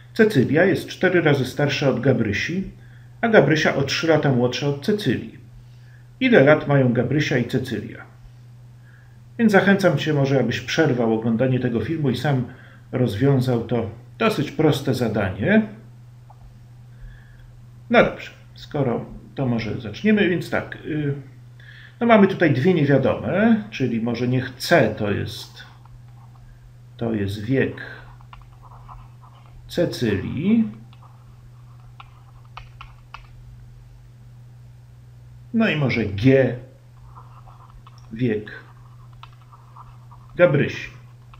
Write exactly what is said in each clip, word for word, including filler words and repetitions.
Cecylia jest cztery razy starsza od Gabrysi, a Gabrysia o trzy lata młodsza od Cecylii. Ile lat mają Gabrysia i Cecylia? Więc zachęcam Cię może, abyś przerwał oglądanie tego filmu i sam rozwiązał to dosyć proste zadanie. No dobrze, skoro to może zaczniemy, więc tak. No mamy tutaj dwie niewiadome, czyli może niech C to jest, to jest wiek Cecylii. No i może G wiek Gabrysi.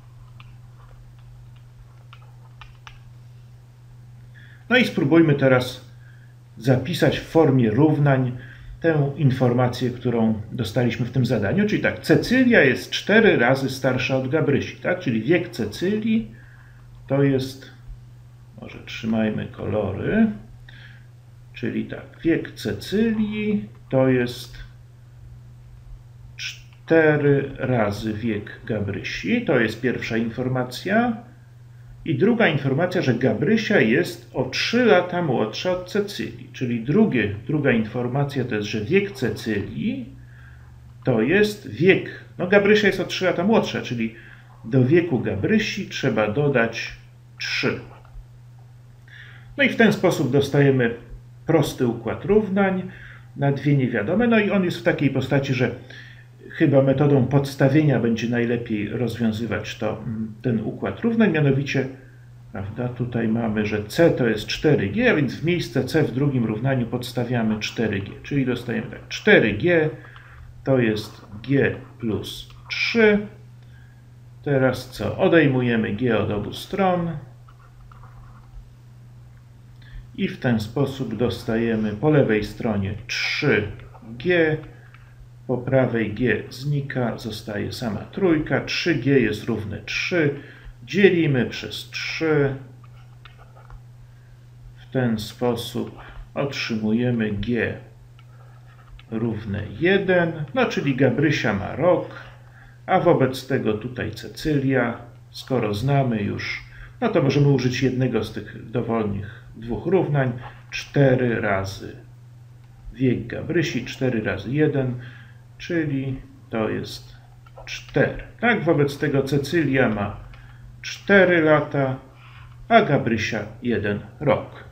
No i spróbujmy teraz zapisać w formie równań tę informację, którą dostaliśmy w tym zadaniu. Czyli tak, Cecylia jest cztery razy starsza od Gabrysi, tak? Czyli wiek Cecylii to jest, może trzymajmy kolory, czyli tak, wiek Cecylii to jest cztery razy wiek Gabrysi. To jest pierwsza informacja. I druga informacja, że Gabrysia jest o trzy lata młodsza od Cecylii. Czyli drugie, druga informacja to jest, że wiek Cecylii to jest wiek, no Gabrysia jest o trzy lata młodsza, czyli do wieku Gabrysi trzeba dodać trzy. No i w ten sposób dostajemy prosty układ równań na dwie niewiadome. No i on jest w takiej postaci, że chyba metodą podstawienia będzie najlepiej rozwiązywać to, ten układ równań, mianowicie, prawda, tutaj mamy, że C to jest cztery G, a więc w miejsce C w drugim równaniu podstawiamy cztery G, czyli dostajemy tak, cztery G to jest G plus trzy. Teraz co? Odejmujemy G od obu stron i w ten sposób dostajemy po lewej stronie trzy G, po prawej G znika, zostaje sama trójka, trzy G jest równe trzy, dzielimy przez trzy, w ten sposób otrzymujemy G równe jeden, no czyli Gabrysia ma rok, a wobec tego tutaj Cecylia, skoro znamy już, no to możemy użyć jednego z tych dowolnych dwóch równań, cztery razy wiek Gabrysi, cztery razy jeden, czyli to jest cztery. Tak, wobec tego Cecylia ma cztery lata, a Gabrysia jeden rok.